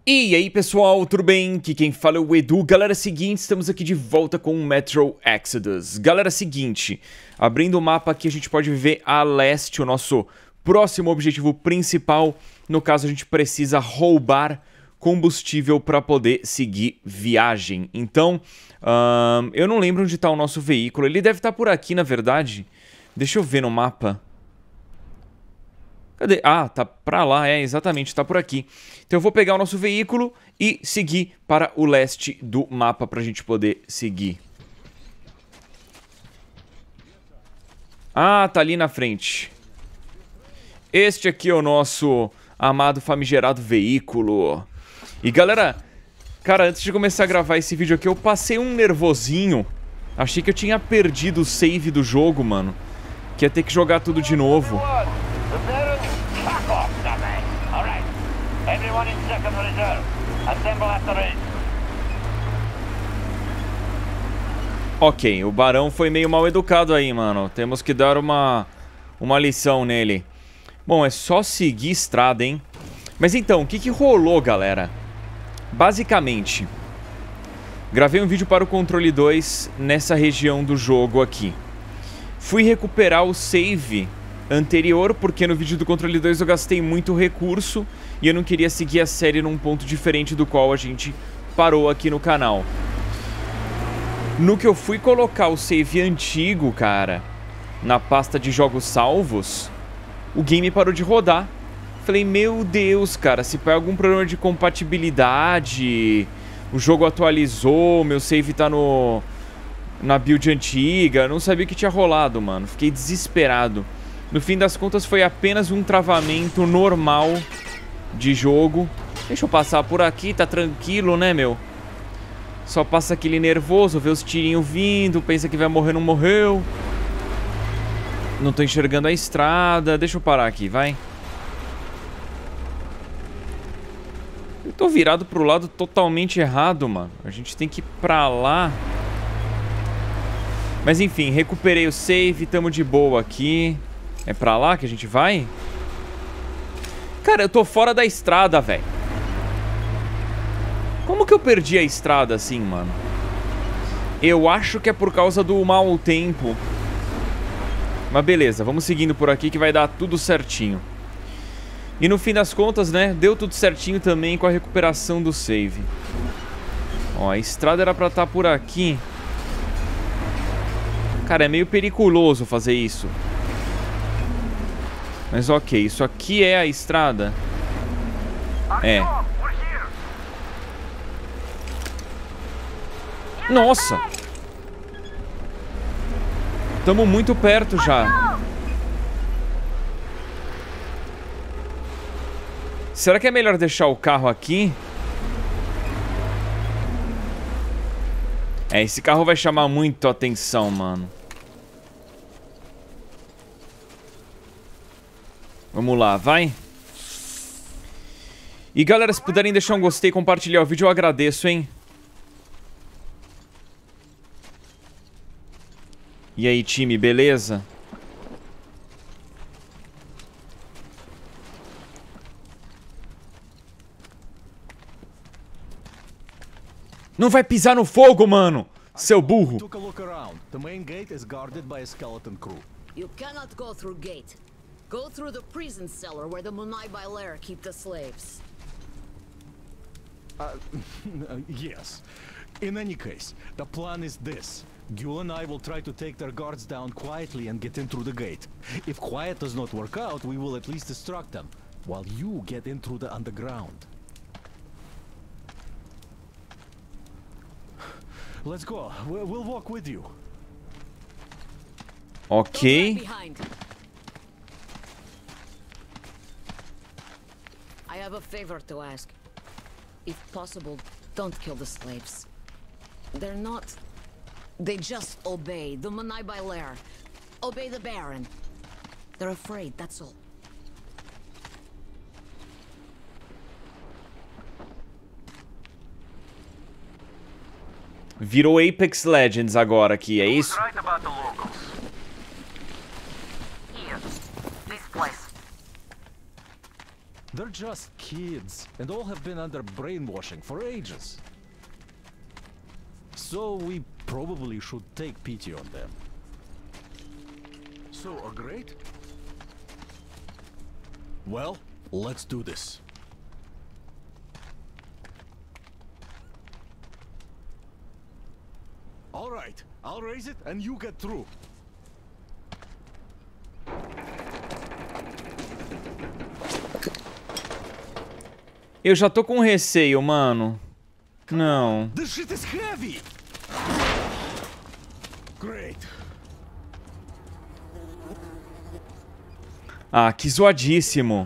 E aí pessoal, tudo bem? Aqui quem fala é o Edu. Galera, seguinte, estamos aqui de volta com o Metro Exodus. Galera, seguinte, abrindo o mapa aqui a gente pode ver a leste o nosso próximo objetivo principal. No caso a gente precisa roubar combustível para poder seguir viagem. Então, eu não lembro onde está o nosso veículo. Ele deve estar por aqui, na verdade. Deixa eu ver no mapa. Cadê? Ah, tá pra lá, exatamente, tá por aqui. Então eu vou pegar o nosso veículo e seguir para o leste do mapa pra gente poder seguir. Ah, tá ali na frente. Este aqui é o nosso amado famigerado veículo. E galera, cara, antes de começar a gravar esse vídeo aqui, eu passei um nervosinho. Achei que eu tinha perdido o save do jogo, mano. Que ia ter que jogar tudo de novo. Ok, o Barão foi meio mal educado aí, mano. Temos que dar uma lição nele. Bom, é só seguir estrada, hein? Mas então, o que rolou, galera? Basicamente, gravei um vídeo para o Controle 2 nessa região do jogo aqui. Fui recuperar o save anterior, porque no vídeo do Controle 2 eu gastei muito recurso e eu não queria seguir a série num ponto diferente do qual a gente parou aqui no canal. No que eu fui colocar o save antigo, cara, na pasta de jogos salvos, o game parou de rodar. Falei, meu Deus, cara, se pega algum problema de compatibilidade, o jogo atualizou, meu save tá na build antiga, não sabia o que tinha rolado, mano. Fiquei desesperado. No fim das contas foi apenas um travamento normal de jogo. Deixa eu passar por aqui, tá tranquilo, né, meu? Só passa aquele nervoso, vê os tirinhos vindo, pensa que vai morrer, não morreu. Não tô enxergando a estrada. Deixa eu parar aqui, vai. Eu tô virado pro lado totalmente errado, mano. A gente tem que ir pra lá. Mas enfim, recuperei o save, tamo de boa aqui. É pra lá que a gente vai? Cara, eu tô fora da estrada, velho. Como que eu perdi a estrada assim, mano? Eu acho que é por causa do mau tempo. Mas beleza, vamos seguindo por aqui que vai dar tudo certinho. E no fim das contas, né, deu tudo certinho também com a recuperação do save. Ó, a estrada era pra estar por aqui. Cara, é meio periculoso fazer isso. Mas ok, isso aqui é a estrada? É. Nossa! Tamo muito perto já. Será que é melhor deixar o carro aqui? É, esse carro vai chamar muito a atenção, mano. Vamos lá, vai. E galera, se puderem deixar um gostei e compartilhar o vídeo, eu agradeço, hein? E aí, time, beleza? Não vai pisar no fogo, mano! Seu burro! Go through the prison cellar where the Munai Bailar keep the slaves. Yes. In any case, the plan is this. Gül and I will try to take their guards down quietly and get in through the gate. If quiet does not work out, we will at least distract them, while you get in through the underground. Let's go. We'll walk with you. Ok. I have a favor to ask. If possible, don't kill the slaves. They're not... They just obey the Munai Bailar. Obey the Baron. They're afraid, that's all. Virou Apex Legends agora aqui, é isso? They're just kids, and all have been under brainwashing for ages. So we probably should take pity on them. So, agreed? Well, let's do this. All right, I'll raise it and you get through. Eu já tô com receio, mano. Não. This shit is heavy. Great. Ah, que zoadíssimo.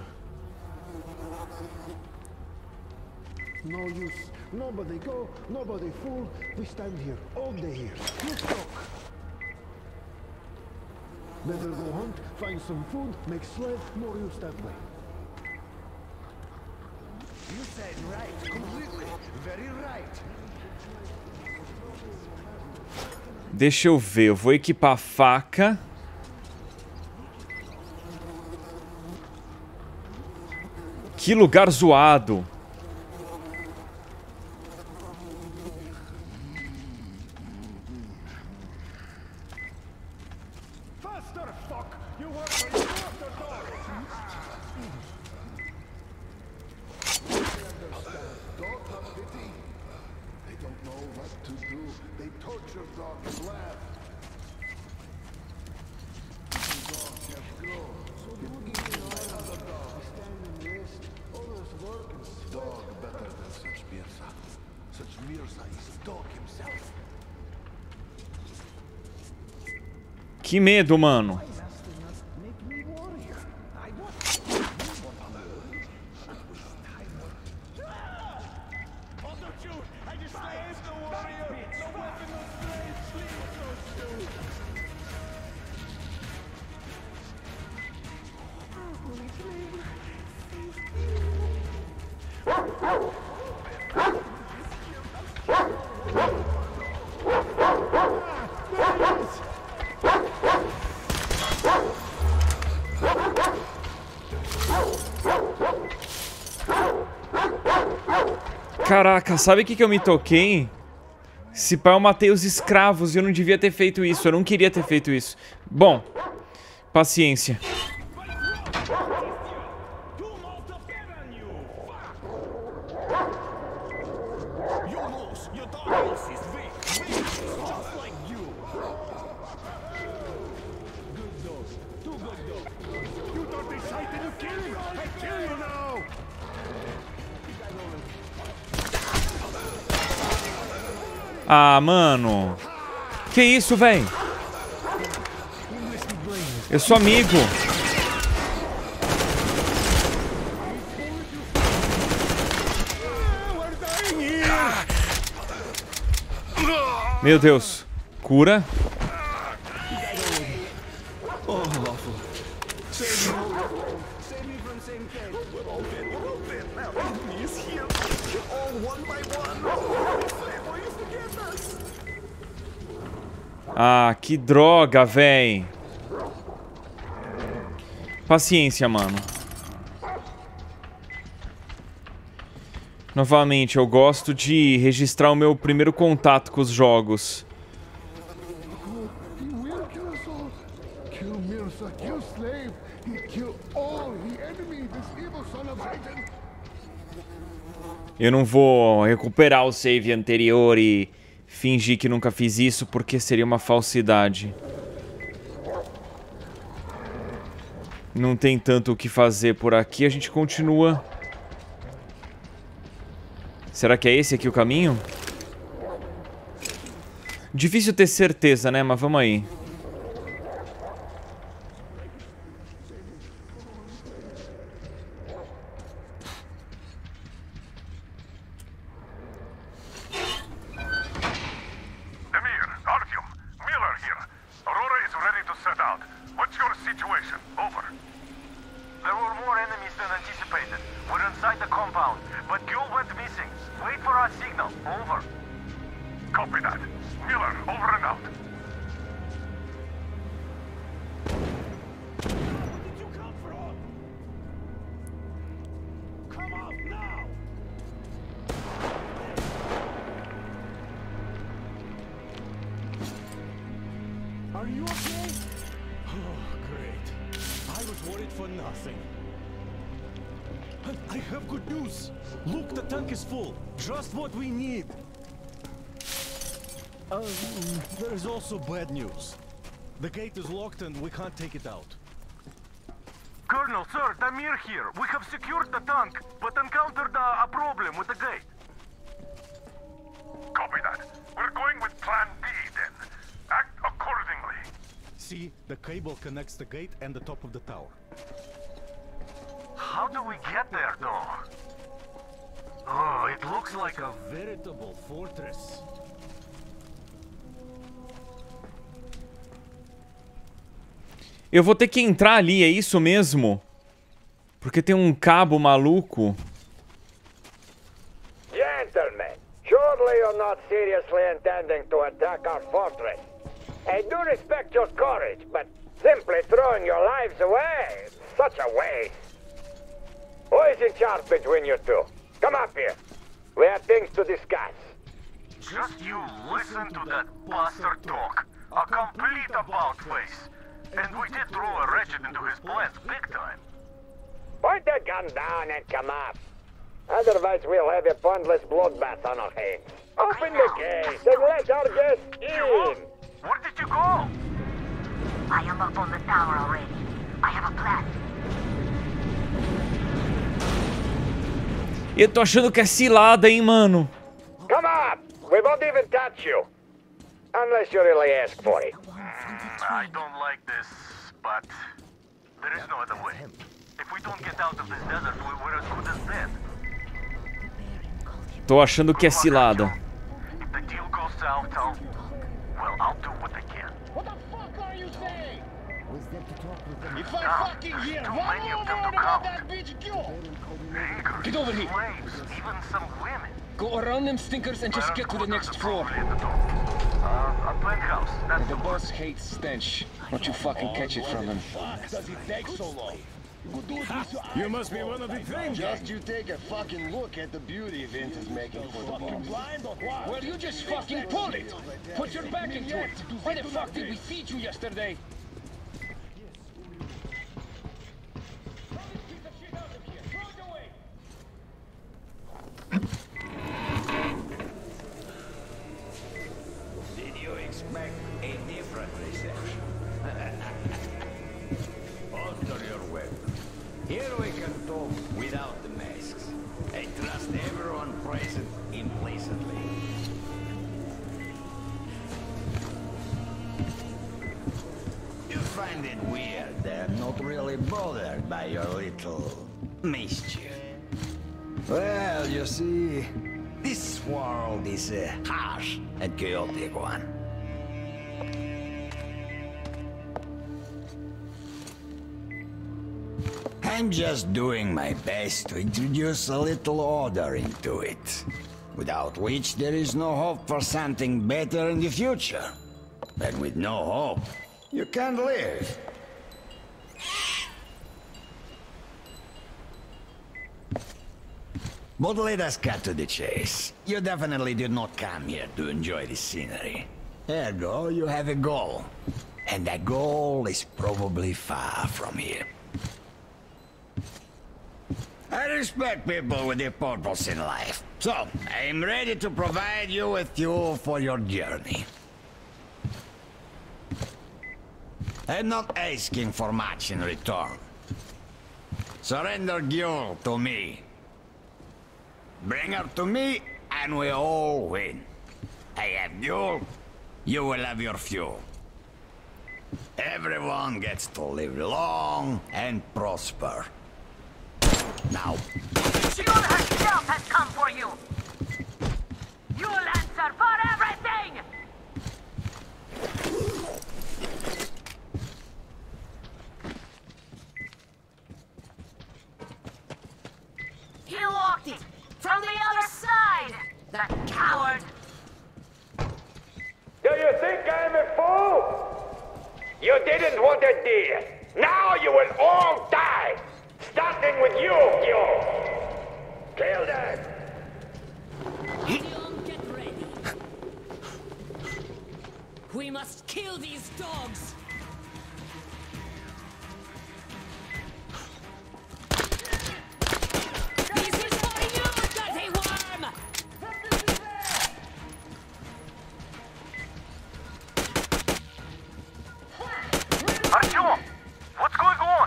No use. Nobody go, nobody fool. We stand here all day here. You talk. Better go hunt, find some food, make sled, more use that way. You said right, completely. Very right. Deixa eu ver, eu vou equipar a faca. Que lugar zoado. Faster, fuck! You work for your master dog! Don't have pity. They don't know what to do. They torture dogs and laugh. Dogs have grown. Dog better than such Mirza. Such Mirza is dog himself. Que medo, mano. Caraca, sabe o que eu me toquei? Se pá, eu matei os escravos e eu não devia ter feito isso. Eu não queria ter feito isso. Bom, paciência. Ah, mano. Que isso, velho? Eu sou amigo. Meu Deus. Cura. Ah, que droga, véi. Paciência, mano. Novamente, eu gosto de registrar o meu primeiro contato com os jogos. He will kill us all. Kill Mirza, kill Slave. He kill all the enemy, this evil son of Satan. Eu não vou recuperar o save anterior e fingir que nunca fiz isso, porque seria uma falsidade. Não tem tanto o que fazer por aqui, a gente continua. Será que é esse aqui o caminho? Difícil ter certeza, né? Mas vamos aí. Enough now! Are you okay? Oh, great. I was worried for nothing. I have good news. Look, the tank is full. Just what we need. There is also bad news. The gate is locked and we can't take it out. Colonel, sir, Damir here. We have secured the tank, but encountered a problem with the gate. Copy that. We're going with Plan B then. Act accordingly. See, the cable connects the gate and the top of the tower. How do we get there, though? Oh, it looks like a... veritable fortress. Eu vou ter que entrar ali, é isso mesmo? Porque tem um cabo maluco. Gentlemen, surely you're not seriously intending to attack our fortress. I do respect your courage, but simply throwing your lives away is such a waste. Who is in charge between you two? Come up here. We have things to discuss. Just you listen to that bastard talk. A complete about-face. And we did throw a wretched into his plans big time. Point the gun down and come up. Otherwise we'll have a pointless bloodbath on our hands. Open the gate and let our guests in. Where did you go? I am up on the tower already. I have a plan. Eu tô achando que é cilada, hein, mano. Come up. We won't even touch you. Unless you really ask for it. I don't like this, but there is no other way. If we don't get out of this desert, we're as good as dead. Tô achando que é cilada. If the deal goes south, I'll do what I can. What the fuck are you saying? If I Now, fucking there's hear too one many of more them word to about count. that bitch, go! Niggers, Get over here. slaves, even some women. Go around them stinkers and just get to the next floor. A penthouse, that's The boss hates stench. Don't you fucking catch it from him. Does it take so long? You must be one of the things. Just you take a fucking look at the beauty Vince is making for the boss. Well, you just fucking pull it! Put your back into it! Why the fuck did we feed you yesterday? Did you expect a different reception? Alter your weapon. Here we can talk without the masks. I trust everyone present implicitly. You find it weird they're not really bothered by your little mischief. Well, you see, this world is a harsh and chaotic one. I'm just doing my best to introduce a little order into it, without which there is no hope for something better in the future. And with no hope, you can't live. But let us cut to the chase. You definitely did not come here to enjoy the scenery. Ergo, you have a goal. And that goal is probably far from here. I respect people with a purpose in life. So, I'm ready to provide you with fuel for your journey. I'm not asking for much in return. Surrender Gyul to me. Bring her to me, and we all win. I have Gyul, you will have your fuel. Everyone gets to live long and prosper. Now. Gyul herself has come for you! You'll answer for everything! He walked it! From the other side! That coward! Do you think I'm a fool? You didn't want a deal. Now you will all die! Starting with you, Gyul! Kill them! Leon, get ready. We must kill these dogs. This is for you, dirty worm! Artyom! What's going on?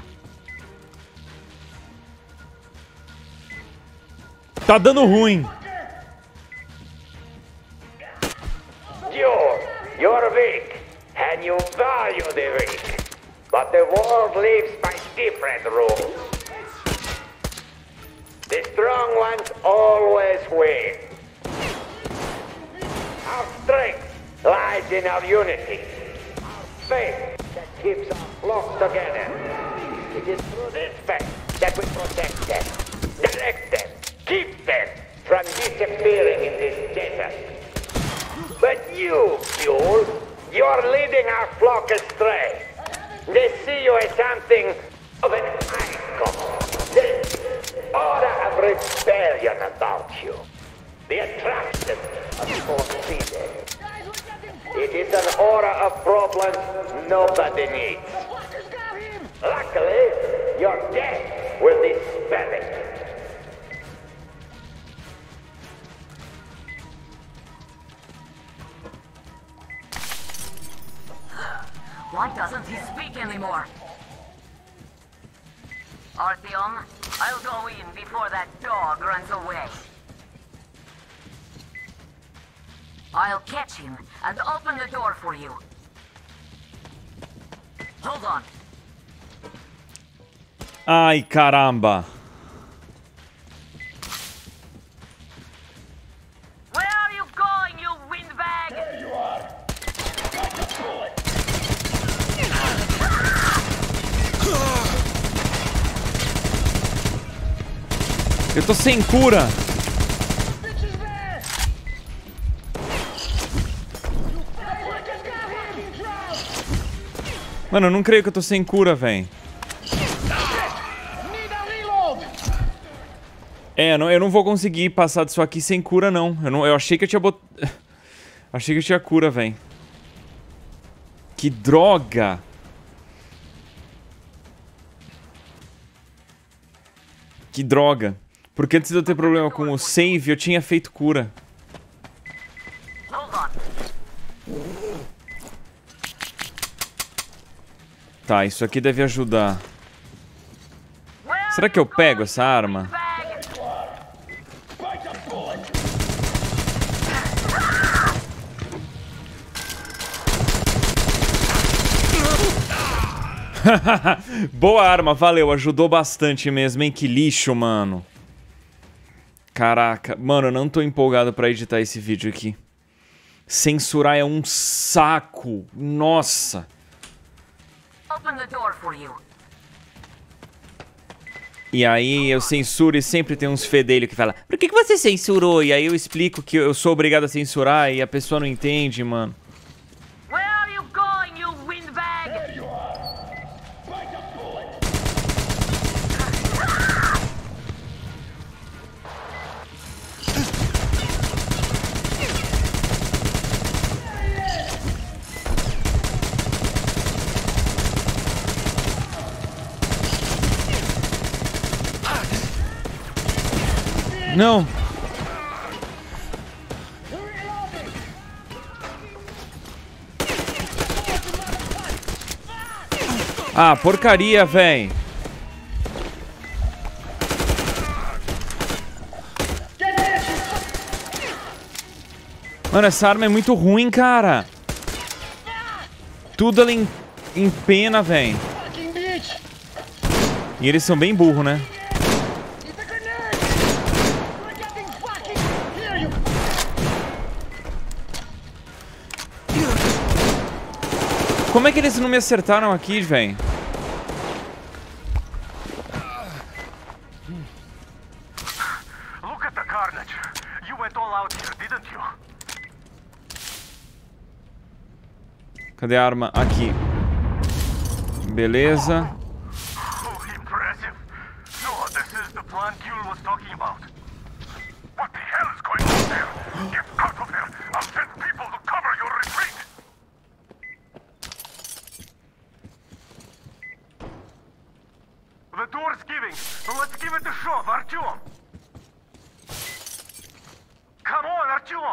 Tá dando ruim. You're weak, and you value the weak. But the world lives by different rules. The strong ones always win. Our strength lies in our unity. Our faith that keeps our flock together. It is through this faith that we protect them, direct them, keep them from disappearing in this desert. But you, Mule, you're leading our flock astray. They see you as something of an icon. There's aura of rebellion about you. The attraction of forbidden. It is an aura of problems nobody needs. Luckily, your death will dispel it. Why doesn't he speak anymore? Artyom, I'll go in before that dog runs away. I'll catch him and open the door for you. Hold on. Ai, caramba. Where are you going, you windbag? There you are. Eu tô sem cura. Mano, eu não creio que eu tô sem cura, velho. É, eu não vou conseguir passar disso aqui sem cura, não. Eu achei que eu tinha achei que eu tinha cura, velho. Que droga! Que droga. Porque antes de eu ter problema com o save, eu tinha feito cura. Tá, isso aqui deve ajudar. Será que eu pego essa arma? Boa arma, valeu, ajudou bastante mesmo, hein? Que lixo, mano. Caraca, mano, eu não tô empolgado pra editar esse vídeo aqui. Censurar é um saco, nossa. E aí eu censuro e sempre tem uns fedelhos que falam: por que você censurou? E aí eu explico que eu sou obrigado a censurar e a pessoa não entende, mano. Não. Ah, porcaria, véi. Mano, essa arma é muito ruim, cara. Tudo ela empena, véi. E eles são bem burros, né? Como é que eles não me acertaram aqui, velho? Look at the carnage. You went all out here, didn't you? Cadê a arma? Aqui. Beleza. Oh, impressive. So this is the plan Gule was talking about.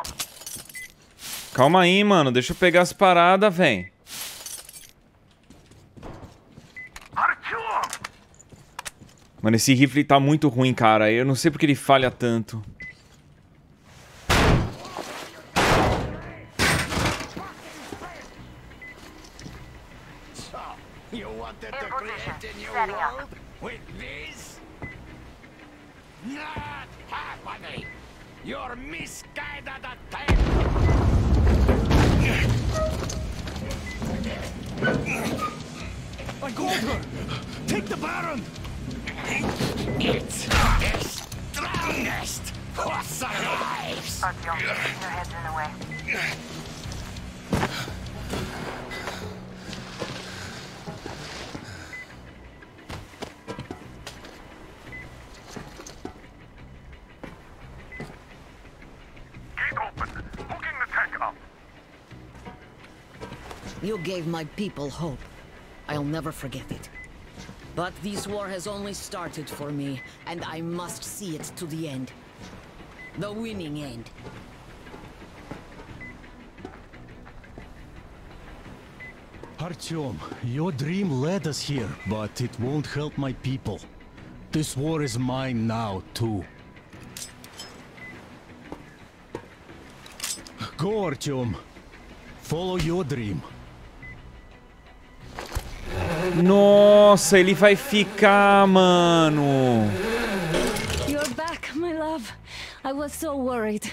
Calma aí, mano. Deixa eu pegar as paradas, véi. Mano, esse rifle tá muito ruim, cara. Eu não sei porque ele falha tanto. You wanted to create a new world with this? Not happening! You're misguided attempt! I got her! Take the Baron! It's the strongest who survives! Artyom, your head's in the way. You gave my people hope. I'll never forget it. But this war has only started for me, and I must see it to the end. The winning end. Artyom, your dream led us here, but it won't help my people. This war is mine now, too. Go, Artyom. Follow your dream. Nossa, ele vai ficar, mano. You're back, my love. I was so worried.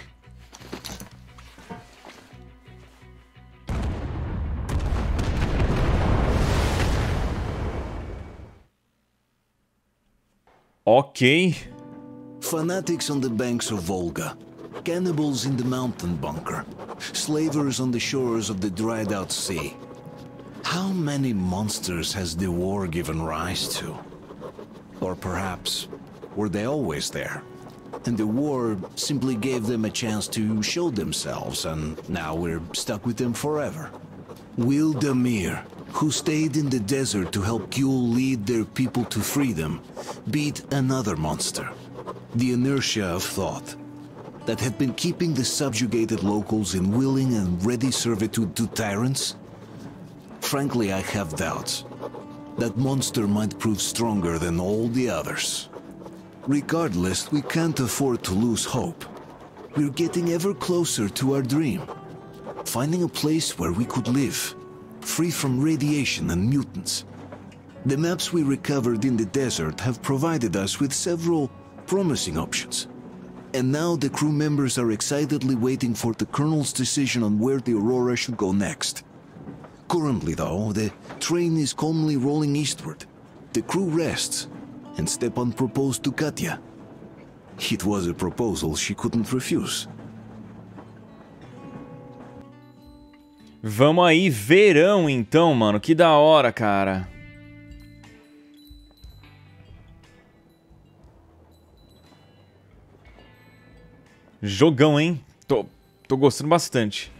Ok. Fanatics on the banks of Volga. Cannibals in the mountain bunker. Slavers on the shores of the dried-out sea. How many monsters has the war given rise to? Or perhaps, were they always there? And the war simply gave them a chance to show themselves, and now we're stuck with them forever. Will Damir, who stayed in the desert to help Gyul lead their people to freedom, beat another monster? The inertia of thought that had been keeping the subjugated locals in willing and ready servitude to tyrants? Frankly, I have doubts. That monster might prove stronger than all the others. Regardless, we can't afford to lose hope. We're getting ever closer to our dream. Finding a place where we could live, free from radiation and mutants. The maps we recovered in the desert have provided us with several promising options. And now the crew members are excitedly waiting for the Colonel's decision on where the Aurora should go next. Currently, though, the train is calmly rolling eastward. The crew rests, and Stepan proposed to Katya. It was a proposal she couldn't refuse. Vamos aí, verão então, mano. Que da hora, cara. Jogão, hein? Tô gostando bastante.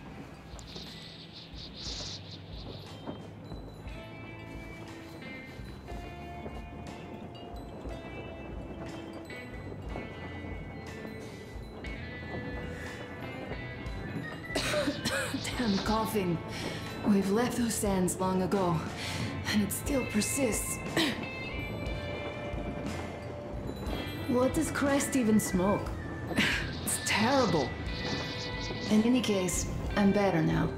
Damn coughing. We've left those sands long ago, and it still persists. What does Christ even smoke? It's terrible. In any case, I'm better now.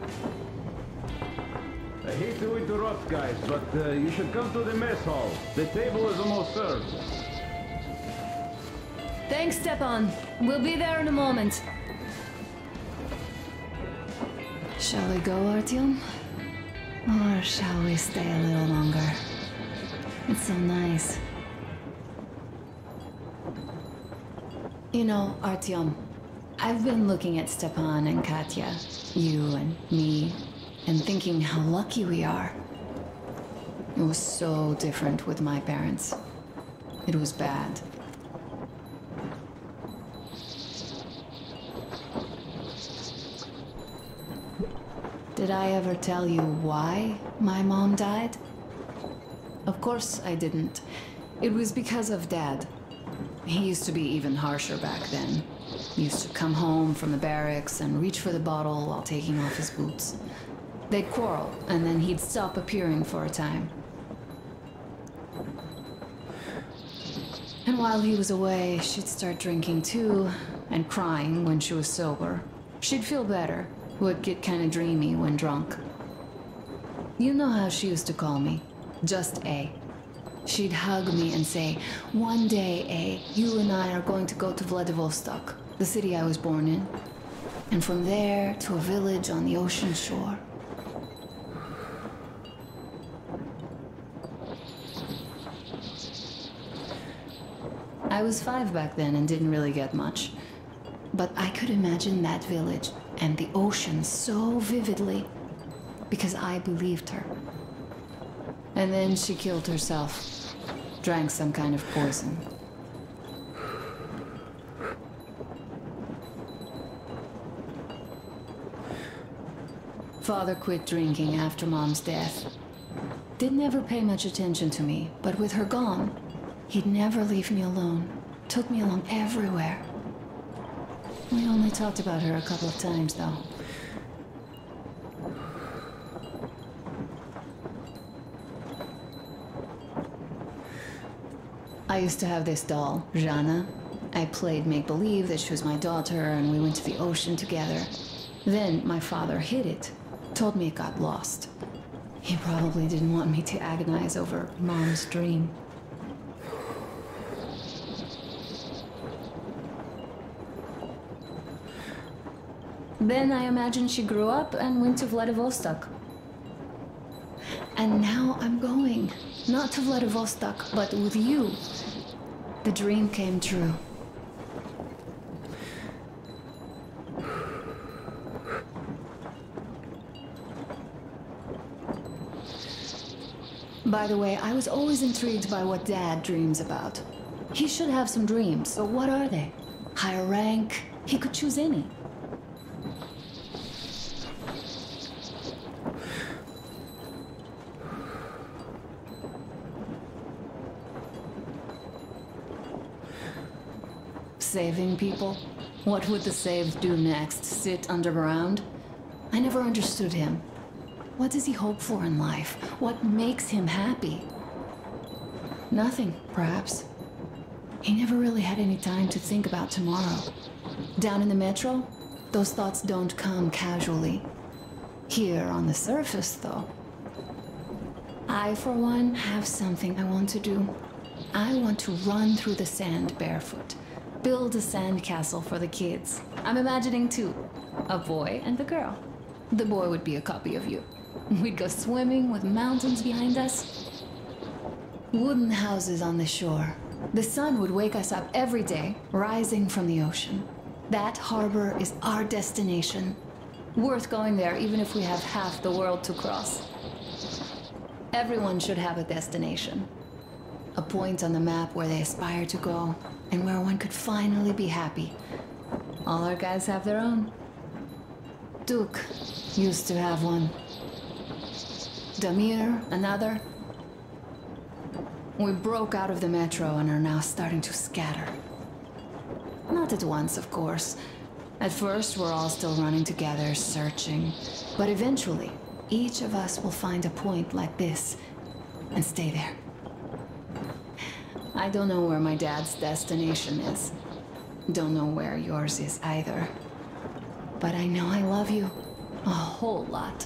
I hate to interrupt, guys, but you should come to the mess hall. The table is almost served. Thanks, Stepan. We'll be there in a moment. Shall we go, Artyom? Or shall we stay a little longer? It's so nice. You know, Artyom, I've been looking at Stepan and Katya, you and me, and thinking how lucky we are. It was so different with my parents. It was bad. Did I ever tell you why my mom died? Of course I didn't. It was because of Dad. He used to be even harsher back then. He used to come home from the barracks and reach for the bottle while taking off his boots. They'd quarrel, and then he'd stop appearing for a time. And while he was away, she'd start drinking too, and crying when she was sober. She'd feel better, would get kind of dreamy when drunk. You know how she used to call me? Just A. She'd hug me and say, "One day, A, you and I are going to go to Vladivostok, the city I was born in. And from there to a village on the ocean shore." I was 5 back then and didn't really get much. But I could imagine that village and the ocean so vividly because I believed her. And then she killed herself, drank some kind of poison. Father quit drinking after Mom's death. Didn't ever pay much attention to me, but with her gone, he'd never leave me alone. Took me along everywhere. We only talked about her a couple of times, though. I used to have this doll, Jana. I played make-believe that she was my daughter, and we went to the ocean together. Then my father hid it, told me it got lost. He probably didn't want me to agonize over Mom's dream. Then I imagine she grew up and went to Vladivostok. And now I'm going. Not to Vladivostok, but with you. The dream came true. By the way, I was always intrigued by what Dad dreams about. He should have some dreams, but what are they? Higher rank? He could choose any. Saving people? What would the saved do next? Sit underground? I never understood him. What does he hope for in life? What makes him happy? Nothing, perhaps. He never really had any time to think about tomorrow. Down in the metro, those thoughts don't come casually. Here on the surface, though. I, for one, have something I want to do. I want to run through the sand barefoot. Build a sand castle for the kids. I'm imagining two. A boy and a girl. The boy would be a copy of you. We'd go swimming with mountains behind us. Wooden houses on the shore. The sun would wake us up every day, rising from the ocean. That harbor is our destination. Worth going there even if we have half the world to cross. Everyone should have a destination. A point on the map where they aspire to go, and where one could finally be happy. All our guys have their own. Duke used to have one. Damir, another. We broke out of the metro and are now starting to scatter. Not at once, of course. At first, we're all still running together, searching. But eventually, each of us will find a point like this and stay there. I don't know where my dad's destination is. Don't know where yours is either. But I know I love you a whole lot.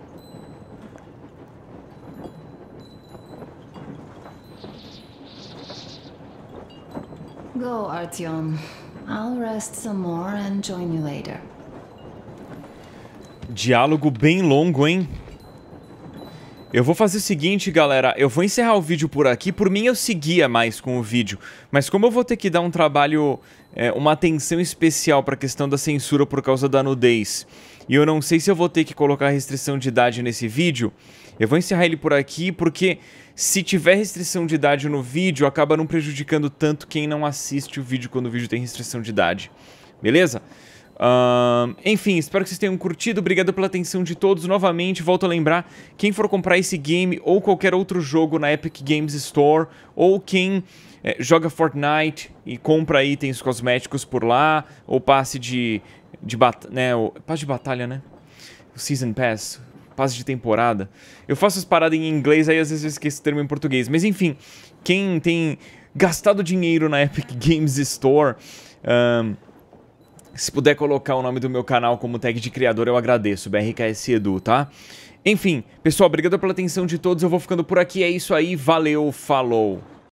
Go, Artyom. I'll rest some more and join you later. Diálogo bem longo, hein? Eu vou fazer o seguinte, galera, eu vou encerrar o vídeo por aqui. Por mim eu seguia mais com o vídeo, mas como eu vou ter que dar um trabalho, uma atenção especial para a questão da censura por causa da nudez, e eu não sei se eu vou ter que colocar restrição de idade nesse vídeo, eu vou encerrar ele por aqui, porque se tiver restrição de idade no vídeo, acaba não prejudicando tanto quem não assiste o vídeo quando o vídeo tem restrição de idade, beleza? Enfim, espero que vocês tenham curtido. Obrigado pela atenção de todos. Novamente, volto a lembrar, quem for comprar esse game ou qualquer outro jogo na Epic Games Store, ou quem joga Fortnite e compra itens cosméticos por lá, ou passe passe de batalha, né? O Season Pass, passe de temporada. Eu faço as paradas em inglês, aí às vezes eu esqueço o termo em português. Mas enfim, quem tem gastado dinheiro na Epic Games Store, se puder colocar o nome do meu canal como tag de criador, eu agradeço, BRKS Edu, tá? Enfim, pessoal, obrigado pela atenção de todos, eu vou ficando por aqui, é isso aí, valeu, falou!